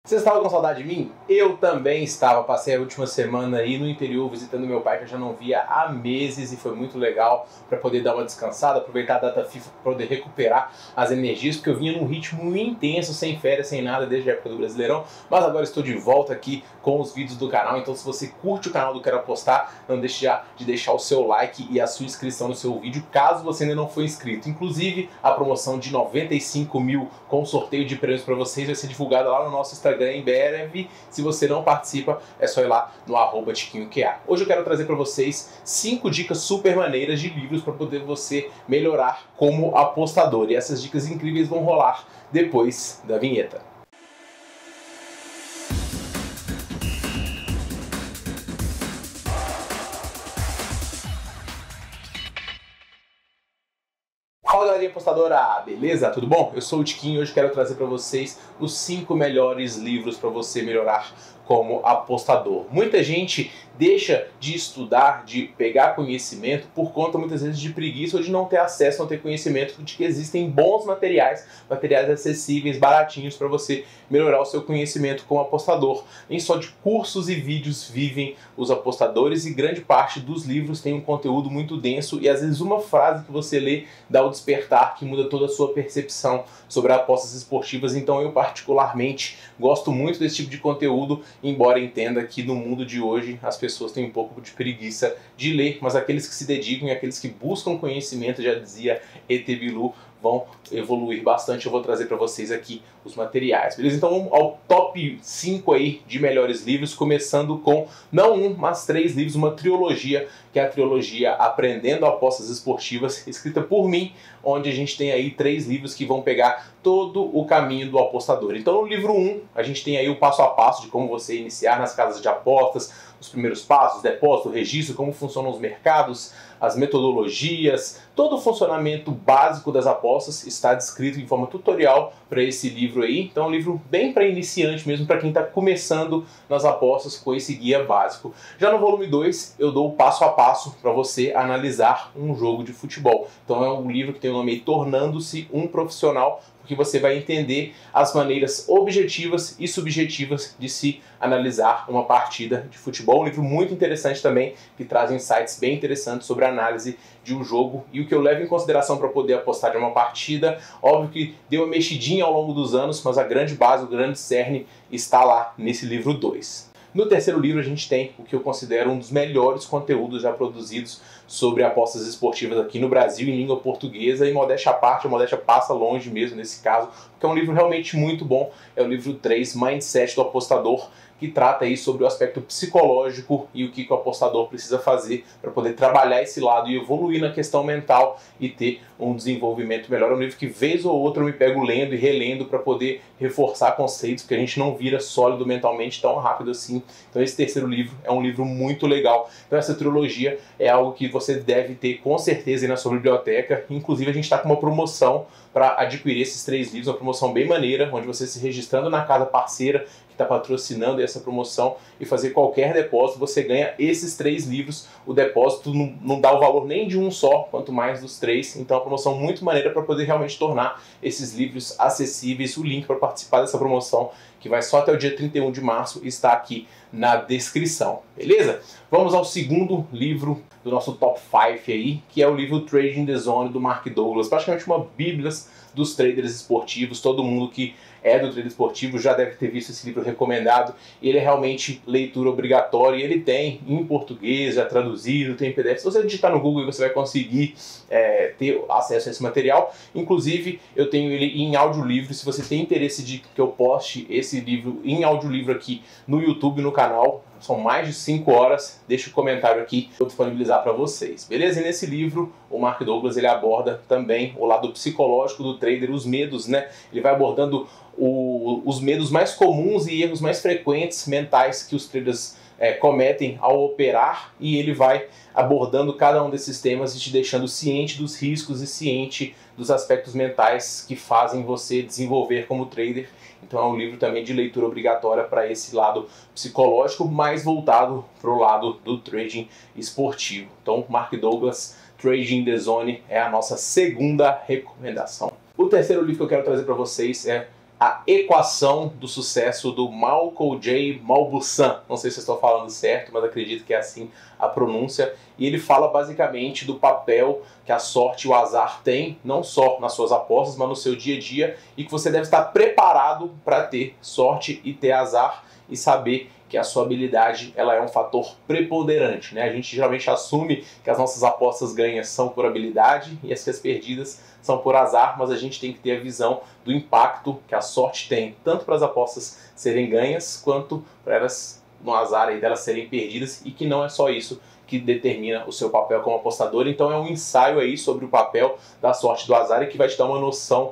Vocês estavam com saudade de mim? Eu também estava. Passei a última semana aí no interior visitando meu pai, que eu já não via há meses, e foi muito legal para poder dar uma descansada, aproveitar a data FIFA para poder recuperar as energias, porque eu vinha num ritmo intenso, sem férias, sem nada, desde a época do Brasileirão. Mas agora estou de volta aqui com os vídeos do canal, então se você curte o canal do Quero Apostar, não deixe já de deixar o seu like e a sua inscrição no seu vídeo, caso você ainda não for inscrito. Inclusive, a promoção de 95 mil com sorteio de prêmios para vocês vai ser divulgada lá no nosso Instagram em breve. Se você não participa, é só ir lá no @TiquinhoQA. Hoje eu quero trazer para vocês 5 dicas super maneiras de livros para poder você melhorar como apostador. E essas dicas incríveis vão rolar depois da vinheta. Fala galerinha apostadora, beleza? Tudo bom? Eu sou o Tiquinho e hoje quero trazer para vocês os 5 melhores livros para você melhorar como apostador. Muita gente deixa de estudar, de pegar conhecimento por conta muitas vezes de preguiça ou de não ter acesso, não ter conhecimento de que existem bons materiais acessíveis, baratinhos para você melhorar o seu conhecimento como apostador. Nem só de cursos e vídeos vivem os apostadores, e grande parte dos livros tem um conteúdo muito denso e às vezes uma frase que você lê dá o despertar que muda toda a sua percepção sobre apostas esportivas. Então eu particularmente gosto muito desse tipo de conteúdo, embora entenda que no mundo de hoje as pessoas têm um pouco de preguiça de ler, mas aqueles que se dedicam e aqueles que buscam conhecimento, já dizia E.T. Bilu, vão evoluir bastante. Eu vou trazer para vocês aqui os materiais, beleza? Então vamos ao top 5 aí de melhores livros, começando com, não um, mas 3 livros, uma trilogia, que é a trilogia Aprendendo Apostas Esportivas, escrita por mim, onde a gente tem aí 3 livros que vão pegar todo o caminho do apostador. Então no livro 1, a gente tem aí o passo a passo de como você iniciar nas casas de apostas, os primeiros passos, depósito, registro, como funcionam os mercados, as metodologias, todo o funcionamento básico das apostas está descrito em forma tutorial para esse livro aí. Então é um livro bem para iniciante mesmo, para quem está começando nas apostas com esse guia básico. Já no volume 2 eu dou o passo a passo para você analisar um jogo de futebol. Então é um livro que tem o nome aí, Tornando-se um Profissional, porque você vai entender as maneiras objetivas e subjetivas de se analisar uma partida de futebol. Um livro muito interessante também, que traz insights bem interessantes sobre a análise de um jogo e o que eu levo em consideração para poder apostar de uma partida. Óbvio que deu uma mexidinha ao longo dos anos, mas a grande base, o grande cerne está lá nesse livro 2. No terceiro livro a gente tem o que eu considero um dos melhores conteúdos já produzidos sobre apostas esportivas aqui no Brasil em língua portuguesa, e modéstia à parte, a modéstia passa longe mesmo nesse caso, porque é um livro realmente muito bom. É o livro 3, Mindset do Apostador, que trata aí sobre o aspecto psicológico e o que o apostador precisa fazer para poder trabalhar esse lado e evoluir na questão mental e ter um desenvolvimento melhor. É um livro que vez ou outra eu me pego lendo e relendo para poder reforçar conceitos, porque a gente não vira sólido mentalmente tão rápido assim. Então esse terceiro livro é um livro muito legal. Então essa trilogia é algo que você deve ter com certeza aí na sua biblioteca. Inclusive a gente está com uma promoção para adquirir esses 3 livros, uma promoção bem maneira, onde você se registrando na casa parceira está patrocinando essa promoção e fazer qualquer depósito, você ganha esses 3 livros. O depósito não dá o valor nem de um só, quanto mais dos 3. Então é uma promoção muito maneira para poder realmente tornar esses livros acessíveis. O link para participar dessa promoção, que vai só até o dia 31 de março, está aqui na descrição, beleza? Vamos ao segundo livro do nosso top 5 aí, que é o livro Trading the Zone, do Mark Douglas. Praticamente uma bíblia dos traders esportivos. Todo mundo que é do trader esportivo já deve ter visto esse livro recomendado. Ele é realmente leitura obrigatória e ele tem em português, já traduzido, tem em PDF. Se você digitar no Google, você vai conseguir ter acesso a esse material. Inclusive, eu tenho ele em audiolivro. Se você tem interesse de que eu poste esse livro em audiolivro aqui no YouTube, no canal, são mais de 5 horas, deixa o comentário aqui, eu vou disponibilizar para vocês, beleza? E nesse livro, o Mark Douglas, ele aborda também o lado psicológico do trader, os medos, né? Ele vai abordando os medos mais comuns e erros mais frequentes mentais que os traders cometem ao operar, e ele vai abordando cada um desses temas e te deixando ciente dos riscos e ciente dos aspectos mentais que fazem você desenvolver como trader. Então é um livro também de leitura obrigatória para esse lado psicológico, mais voltado para o lado do trading esportivo. Então Mark Douglas, Trading the Zone, é a nossa segunda recomendação. O terceiro livro que eu quero trazer para vocês é A Equação do Sucesso, do Malcolm J. Mauboussin. Não sei se eu estou falando certo, mas acredito que é assim a pronúncia. E ele fala basicamente do papel que a sorte e o azar têm, não só nas suas apostas, mas no seu dia a dia, e que você deve estar preparado para ter sorte e ter azar e saber que a sua habilidade ela é um fator preponderante, né? A gente geralmente assume que as nossas apostas ganhas são por habilidade e as que as perdidas são por azar, mas a gente tem que ter a visão do impacto que a sorte tem, tanto para as apostas serem ganhas, quanto para elas, no azar aí, delas serem perdidas, e que não é só isso que determina o seu papel como apostador. Então é um ensaio aí sobre o papel da sorte e do azar, e que vai te dar uma noção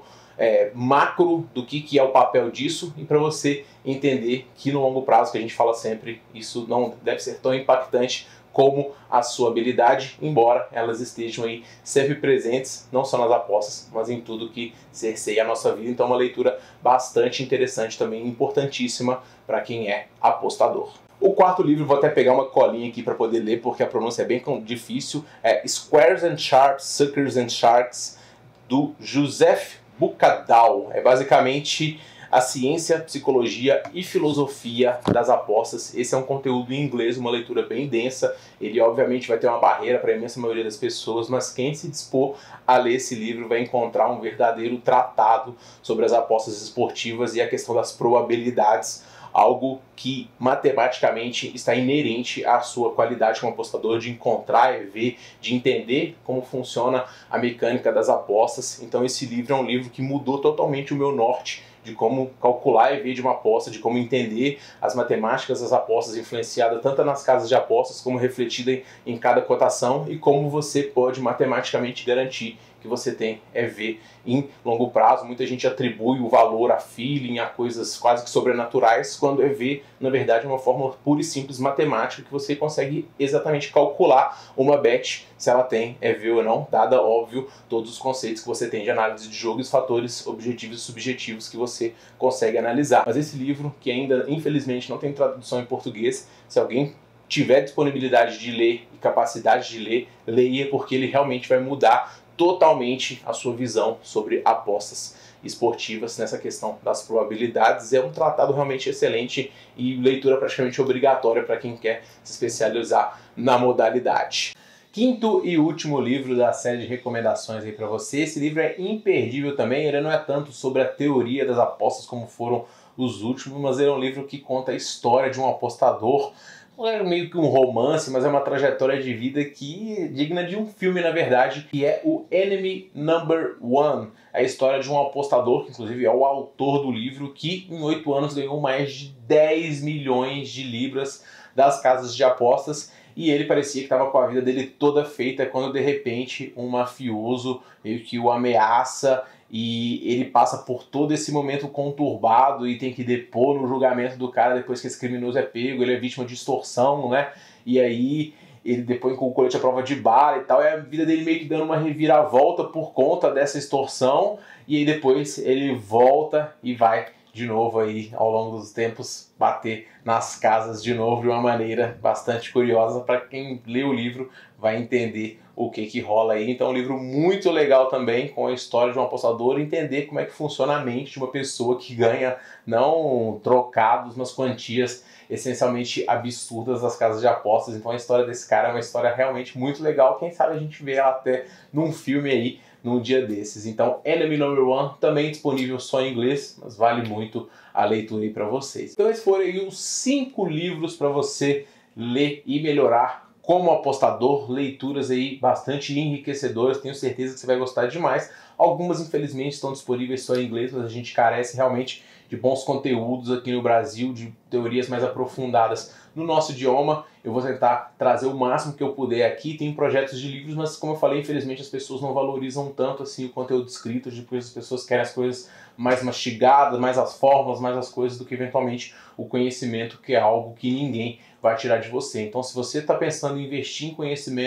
macro do que é o papel disso, e para você entender que no longo prazo, que a gente fala sempre, isso não deve ser tão impactante como a sua habilidade, embora elas estejam aí sempre presentes, não só nas apostas, mas em tudo que cerceia a nossa vida. Então é uma leitura bastante interessante também, importantíssima para quem é apostador. O quarto livro, vou até pegar uma colinha aqui para poder ler, porque a pronúncia é bem difícil, é Squares and Sharps, Suckers and Sharks, do Joseph Bucadal. É basicamente a ciência, psicologia e filosofia das apostas. Esse é um conteúdo em inglês, uma leitura bem densa. Ele obviamente vai ter uma barreira para a imensa maioria das pessoas, mas quem se dispor a ler esse livro vai encontrar um verdadeiro tratado sobre as apostas esportivas e a questão das probabilidades, algo que matematicamente está inerente à sua qualidade como apostador, de encontrar e ver, de entender como funciona a mecânica das apostas. Então esse livro é um livro que mudou totalmente o meu norte de como calcular e ver de uma aposta, de como entender as matemáticas das apostas, influenciada tanto nas casas de apostas como refletida em cada cotação, e como você pode matematicamente garantir que você tem EV em longo prazo. Muita gente atribui o valor a feeling, a coisas quase que sobrenaturais, quando EV, na verdade, é uma fórmula pura e simples matemática que você consegue exatamente calcular uma bet, se ela tem EV ou não, dada, óbvio, todos os conceitos que você tem de análise de jogo e os fatores objetivos e subjetivos que você consegue analisar. Mas esse livro, que ainda, infelizmente, não tem tradução em português, se alguém tiver disponibilidade de ler e capacidade de ler, leia, porque ele realmente vai mudar totalmente a sua visão sobre apostas esportivas nessa questão das probabilidades. É um tratado realmente excelente e leitura praticamente obrigatória para quem quer se especializar na modalidade. Quinto e último livro da série de recomendações aí para você. Esse livro é imperdível também. Ele não é tanto sobre a teoria das apostas como foram os últimos, mas ele é um livro que conta a história de um apostador. Não é meio que um romance, mas é uma trajetória de vida que é digna de um filme, na verdade, que é o Enemy Number One. É a história de um apostador, que inclusive é o autor do livro, que em 8 anos ganhou mais de 10 milhões de libras das casas de apostas, e ele parecia que estava com a vida dele toda feita, quando de repente um mafioso meio que o ameaça, e ele passa por todo esse momento conturbado e tem que depor no julgamento do cara depois que esse criminoso é pego. Ele é vítima de extorsão, né? E aí ele depois com o colete à prova de bala e tal, e a vida dele meio que dando uma reviravolta por conta dessa extorsão, e aí depois ele volta e vai de novo aí ao longo dos tempos bater nas casas de novo de uma maneira bastante curiosa. Para quem lê o livro vai entender o que rola aí. Então é um livro muito legal também, com a história de um apostador, entender como é que funciona a mente de uma pessoa que ganha não trocados, mas quantias essencialmente absurdas das casas de apostas. Então a história desse cara é uma história realmente muito legal. Quem sabe a gente vê ela até num filme aí num dia desses. Então Enemy Number One, também disponível só em inglês, mas vale muito a leitura aí para vocês. Então esses foram aí os 5 livros para você ler e melhorar como apostador, leituras aí bastante enriquecedoras, tenho certeza que você vai gostar demais. Algumas infelizmente estão disponíveis só em inglês, mas a gente carece realmente de bons conteúdos aqui no Brasil, de teorias mais aprofundadas no nosso idioma. Eu vou tentar trazer o máximo que eu puder aqui. Tem projetos de livros, mas como eu falei, infelizmente as pessoas não valorizam tanto assim o conteúdo escrito, depois as pessoas querem as coisas mais mastigadas, mais as fórmulas, mais as coisas, do que eventualmente o conhecimento, que é algo que ninguém vai tirar de você. Então se você está pensando em investir em conhecimento,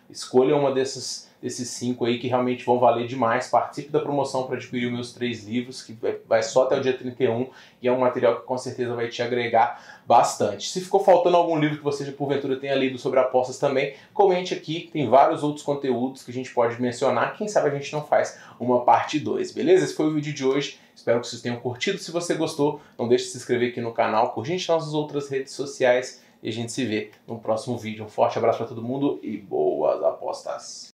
escolha uma desses 5 aí que realmente vão valer demais. Participe da promoção para adquirir os meus 3 livros, que vai só até o dia 31, e é um material que com certeza vai te agregar bastante. Se ficou faltando algum livro que você porventura tenha lido sobre apostas também, comente aqui, tem vários outros conteúdos que a gente pode mencionar, quem sabe a gente não faz uma parte 2, beleza? Esse foi o vídeo de hoje, espero que vocês tenham curtido. Se você gostou, não deixe de se inscrever aqui no canal, curtir nossas outras redes sociais, e a gente se vê no próximo vídeo. Um forte abraço para todo mundo e boas apostas!